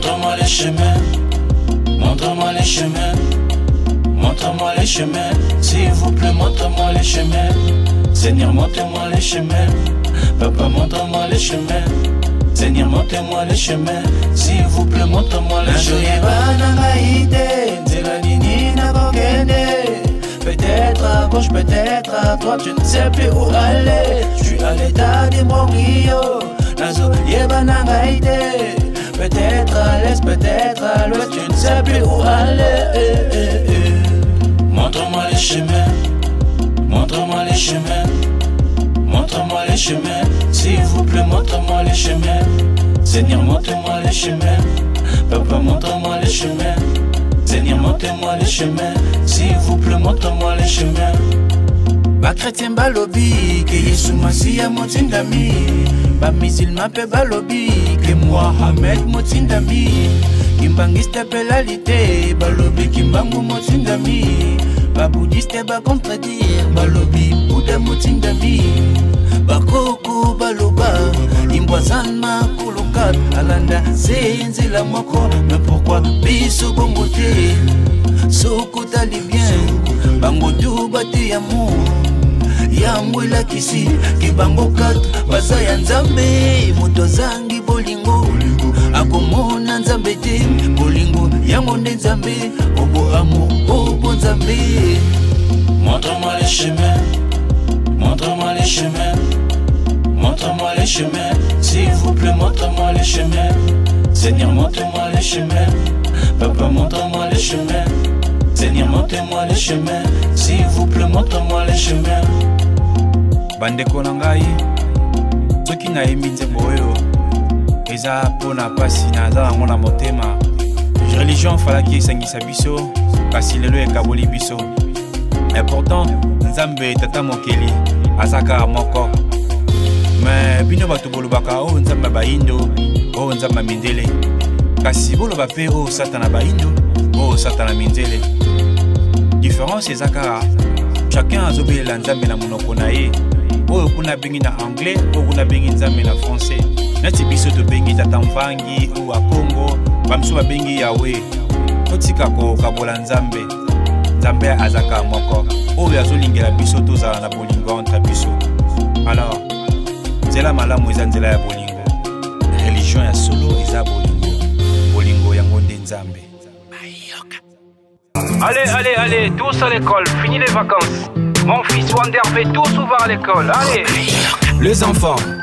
Montre-moi les chemins, montre-moi les chemins, montre-moi les chemins, s'il vous plaît, montre-moi les chemins. Seigneur, montre-moi les chemins, Papa, montre-moi les chemins. Seigneur, montre-moi les chemins, s'il vous plaît, montre-moi les chemins. Peut-être à gauche, peut-être à droite, je ne sais plus où aller. Je suis à l'état de mon rio, nazo yebanangaïde. Peut-être à l'est, peut-être à l'ouest, je ne sais plus où aller. Montre-moi les chemins, montre-moi les chemins, montre-moi les chemins, s'il vous plaît, montre-moi les chemins. Seigneur, montre-moi les chemins, Papa, montre-moi les chemins. Seigneur, montre-moi les chemins, s'il vous plaît, montre-moi les chemins. Ba chrétien balobi, que Yesu Masiya motindami. Ba musulman pe balobi, que Mohamed motindami. Kimbangiste pelalite, balobi kimbangu motindami. Ba bouddhiste ba contredire, balobi Bouddha motindami. Ba koko baloba, imbwazan makulukat, alanda zenzi la moko. Mais pourquoi biso bongote, soko tali bien, bango tu bati amour. Yango elakisi kibango kat basa ya nzambe moto zangi bolingo akomona nzambe te bolingo yango nde nzambe obo amour obo nzambe. Montre-moi les chemins, montre-moi les chemins, montre-moi les chemins, s'il vous plaît, montre-moi les chemins. Seigneur, montre-moi les chemins, Papa, montre-moi les chemins. Seigneur, montre-moi les chemins, s'il vous plaît, montre-moi les chemins. Bandeko nangai, soki na emite boyo, eza pona pasi na za ngona motema. Religion falaki esangisa biso, kasi lelo ekaboli biso. Important, nzambe tata mokeli, azaka moko. Mais bino batu bolobaka o nzambe baindo, o nzambe mindele. Kasi boloba pe o satana baindo, o satana mindele. Différence ezaka, chacun azobelela nzambe na monoko na ye. Oyo kuna bengi na anglais, oyo kuna bengi nzambe na français. Nati biso to bengi tata mvangi ou a Congo, bamso ba bengi Yahweh. Totika ko kabola nzambe. Nzambe azaka moko. Oyo azolingela biso tozala na bolingo entre biso. Alors, nzela malamu eza nzela ya bolingo. Religion ya solo eza bolingo. Bolingo yango nde nzambe. Allez, allez, allez, tous à l'école, fini les vacances. Mon fils Wander fait tous ouvert à l'école, allez. Les enfants,